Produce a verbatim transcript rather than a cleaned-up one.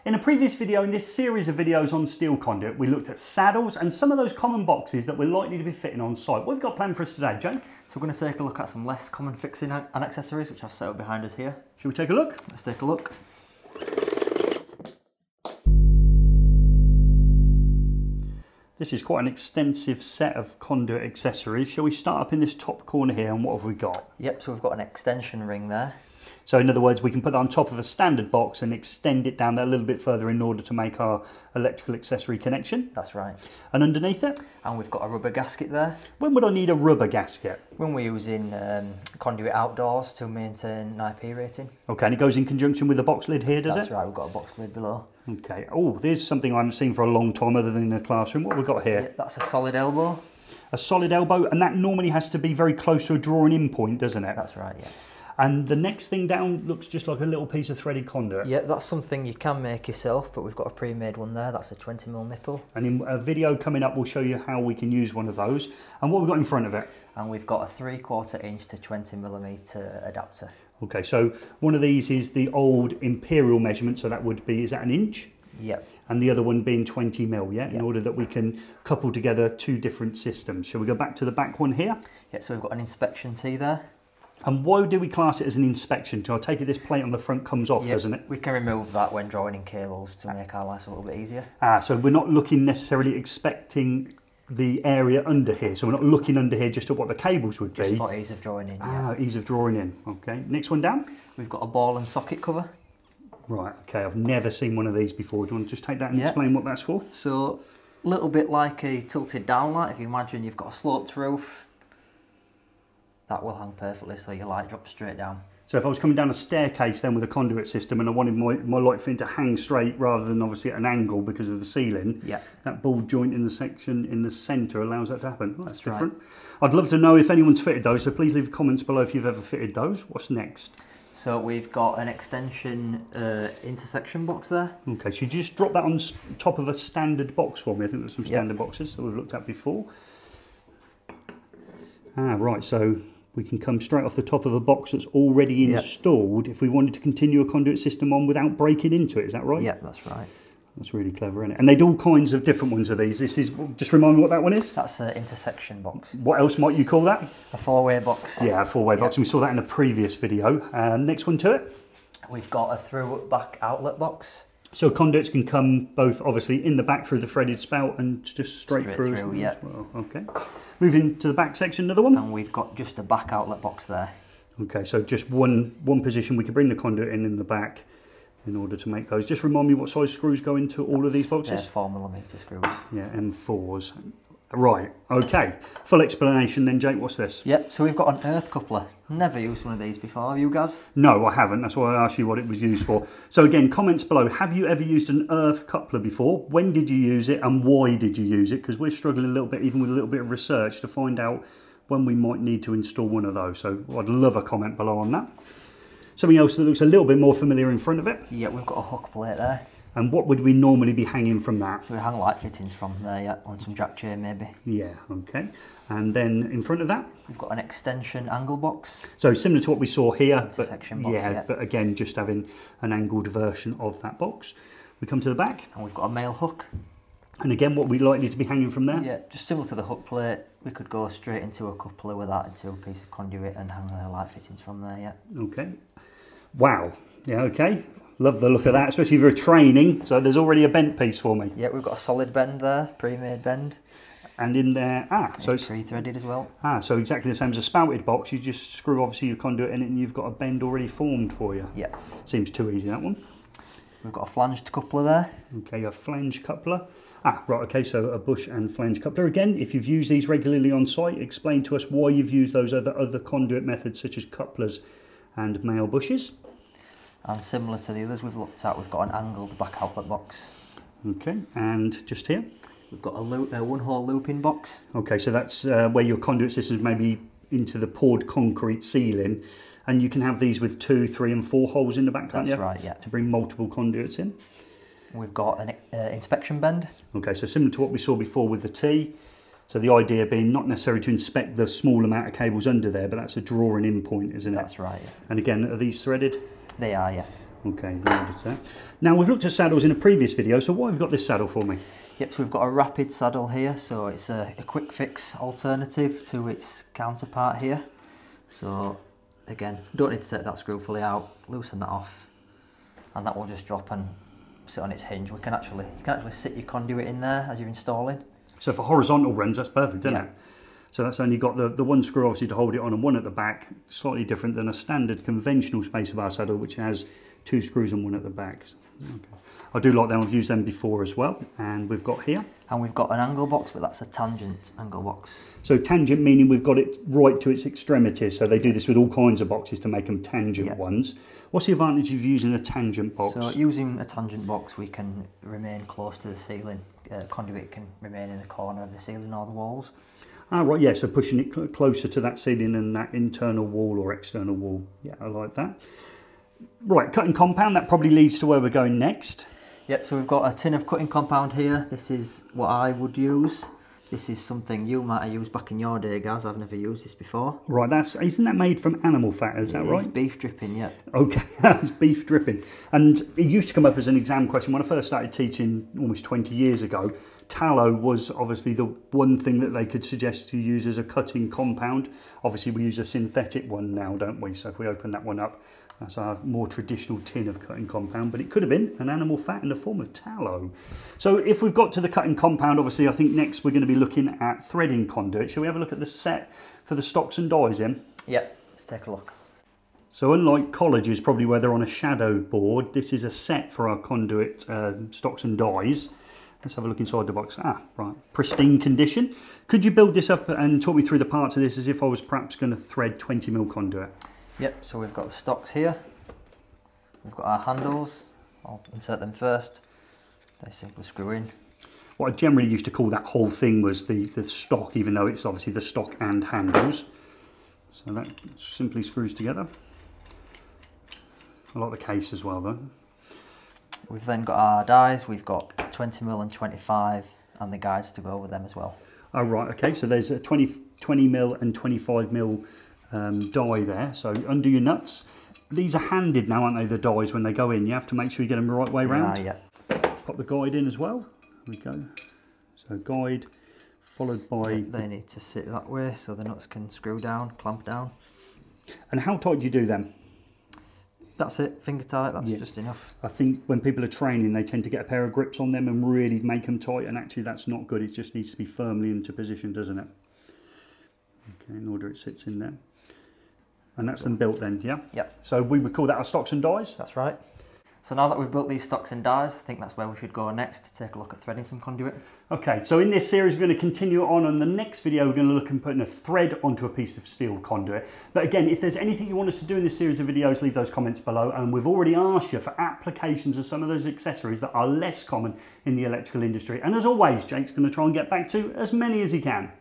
In a previous video in this series of videos on steel conduit, we looked at saddles and some of those common boxes that we're likely to be fitting on site. What have we got planned for us today, Jake? So we're going to take a look at some less common fixing and accessories, which I've set up behind us here. Shall we take a look? Let's take a look. This is quite an extensive set of conduit accessories. Shall we start up in this top corner here, and what have we got? Yep, so we've got an extension ring there. So in other words, we can put that on top of a standard box and extend it down there a little bit further in order to make our electrical accessory connection. That's right. And underneath it? And we've got a rubber gasket there. When would I need a rubber gasket? When we're using um, conduit outdoors to maintain an I P rating. Okay, and it goes in conjunction with the box lid here, does That's it? That's right, we've got a box lid below. Okay, oh, there's something I haven't seen for a long time other than in the classroom. What have we got here? Yeah, that's a solid elbow. A solid elbow, and that normally has to be very close to a drawing in point, doesn't it? That's right, yeah. And the next thing down looks just like a little piece of threaded conduit. Yeah, that's something you can make yourself, but we've got a pre-made one there. That's a twenty mil nipple. And in a video coming up, we'll show you how we can use one of those. And what have we got in front of it? And we've got a three quarter inch to twenty millimeter adapter. Okay, so one of these is the old imperial measurement, so that would be, is that an inch? Yep. And the other one being twenty mil, yeah? Yep. In order that we can couple together two different systems. Shall we go back to the back one here? Yeah, so we've got an inspection tee there. And why do we class it as an inspection? So I take it this plate on the front comes off, yep, doesn't it? We can remove that when drawing in cables to make our life a little bit easier. Ah, so we're not looking necessarily expecting the area under here. So we're not looking under here just at what the cables would be. Just for ease of drawing in, Ah, yeah. ease of drawing in, okay. Next one down. We've got a ball and socket cover. Right, okay, I've never seen one of these before. Do you want to just take that and yep. explain what that's for? So, a little bit like a tilted down light. If you imagine you've got a sloped roof, that will hang perfectly so your light drops straight down. So if I was coming down a staircase then with a conduit system and I wanted my, my light fitting to hang straight rather than obviously at an angle because of the ceiling, yep. that ball joint in the section in the centre allows that to happen. Well, that's, that's different. Right. I'd love to know if anyone's fitted those, so please leave comments below if you've ever fitted those. What's next? So we've got an extension uh, intersection box there. Okay, so you just drop that on top of a standard box for me. I think there's some standard yep. boxes that we've looked at before. Ah, right, so we can come straight off the top of a box that's already installed yep. if we wanted to continue a conduit system on without breaking into it, is that right? Yeah, that's right. That's really clever, isn't it? And they do all kinds of different ones of these. This is, just remind me what that one is? That's an intersection box. What else might you call that? A four-way box. Yeah, a four-way yep. box. We saw that in a previous video. Uh, next one to it? We've got a through-back outlet box. So conduits can come both obviously in the back through the threaded spout and just straight, straight through, through as, yeah. as well. Okay. Moving to the back section, another one. And we've got just a back outlet box there. Okay, so just one one position we could bring the conduit in in the back in order to make those. Just remind me what size screws go into all That's, of these boxes? Uh, four millimeter screws. Yeah, M fours. Right, okay. Full explanation then, Jake, what's this? Yep, so we've got an earth coupler. Never used one of these before, have you guys? No, I haven't. That's why I asked you what it was used for. So again, comments below. Have you ever used an earth coupler before? When did you use it and why did you use it? Because we're struggling a little bit, even with a little bit of research, to find out when we might need to install one of those. So I'd love a comment below on that. Something else that looks a little bit more familiar in front of it. Yeah, we've got a hook plate there. And what would we normally be hanging from that? So we hang light fittings from there, yeah, on some jack chain maybe. Yeah, okay. And then in front of that? We've got an extension angle box. So similar to what we saw here, Intersection but, box, yeah, yeah, but again, just having an angled version of that box. We come to the back. And we've got a male hook. And again, what we likely to be hanging from there? Yeah, just similar to the hook plate, we could go straight into a coupler with that, into a piece of conduit and hang the light fittings from there, yeah. Okay. Wow. Yeah, okay. Love the look of that, especially for training. So there's already a bent piece for me. Yeah, we've got a solid bend there, pre-made bend. And in there, ah, it's so it's pre-threaded as well. Ah, so exactly the same as a spouted box. You just screw obviously your conduit in it and you've got a bend already formed for you. Yeah. Seems too easy, that one. We've got a flanged coupler there. Okay, a flange coupler. Ah, right, okay, so a bush and flange coupler. Again, if you've used these regularly on site, explain to us why you've used those other, other conduit methods such as couplers and male bushes. And similar to the others we've looked at, we've got an angled back outlet box. Okay, and just here? We've got a, loop, a one-hole looping box. Okay, so that's uh, where your conduit systems may be into the poured concrete ceiling, and you can have these with two, three and four holes in the back, can't That's you? right, yeah. To bring multiple conduits in. We've got an uh, inspection bend. Okay, so similar to what we saw before with the T. So the idea being not necessarily to inspect the small amount of cables under there, but that's a drawing in point, isn't it? That's right. And again, are these threaded? They are, yeah. Okay, there. Now we've looked at saddles in a previous video, so why have you got this saddle for me? Yep, so we've got a rapid saddle here, so it's a, a quick fix alternative to its counterpart here. So again, don't need to take that screw fully out, loosen that off, and that will just drop and sit on its hinge. We can actually, you can actually sit your conduit in there as you're installing. So for horizontal runs, that's perfect, isn't yeah. it? So that's only got the, the one screw obviously to hold it on and one at the back, slightly different than a standard conventional spacer bar saddle, which has two screws and one at the back. Okay. I do like them, I've used them before as well. And we've got here. And we've got an angle box, but that's a tangent angle box. So tangent meaning we've got it right to its extremities. So they do this with all kinds of boxes to make them tangent yeah. ones. What's the advantage of using a tangent box? So using a tangent box, we can remain close to the ceiling. Uh, conduit can remain in the corner of the ceiling or the walls. Ah, right, yeah, so pushing it cl closer to that ceiling and that internal wall or external wall. Yeah, I like that. Right, cutting compound, that probably leads to where we're going next. Yep, so we've got a tin of cutting compound here. This is what I would use. This is something you might have used back in your day, guys. I've never used this before. Right, that's isn't that made from animal fat, is that right? It's beef dripping, yeah. Okay, that's beef dripping. And it used to come up as an exam question when I first started teaching almost twenty years ago. Tallow was obviously the one thing that they could suggest to use as a cutting compound. Obviously we use a synthetic one now, don't we? So if we open that one up, that's our more traditional tin of cutting compound, but it could have been an animal fat in the form of tallow. So if we've got to the cutting compound, obviously I think next we're going to be looking at threading conduit. Shall we have a look at the set for the stocks and dies in? Yep, let's take a look. So unlike colleges, probably where they're on a shadow board, this is a set for our conduit uh, stocks and dies. Let's have a look inside the box. Ah, right, pristine condition. Could you build this up and talk me through the parts of this as if I was perhaps going to thread twenty mil conduit? Yep, so we've got the stocks here. We've got our handles. I'll insert them first. They simply screw in. What I generally used to call that whole thing was the, the stock, even though it's obviously the stock and handles. So that simply screws together. I like the case as well though. We've then got our dies. We've got twenty mil and twenty-five and the guides to go with them as well. Oh right, okay, so there's a twenty, twenty mil and twenty-five mil um, die there. So undo your nuts. These are handed now, aren't they, the dies when they go in? You have to make sure you get them the right way round. Yeah, yeah. Pop the guide in as well. There we go. So guide followed by... They need to sit that way so the nuts can screw down, clamp down. And how tight do you do them? That's it, finger tight, that's yeah. just enough. I think when people are training, they tend to get a pair of grips on them and really make them tight, and actually that's not good. It just needs to be firmly into position, doesn't it? Okay, in order it sits in there. And that's them built then, yeah? Yep. So we would call that our stocks and dies? That's right. So now that we've built these stocks and dies, I think that's where we should go next to take a look at threading some conduit. Okay, so in this series we're going to continue on. On the next video we're going to look at putting a thread onto a piece of steel conduit. But again, if there's anything you want us to do in this series of videos, leave those comments below. And we've already asked you for applications of some of those accessories that are less common in the electrical industry. And as always, Jake's going to try and get back to as many as he can.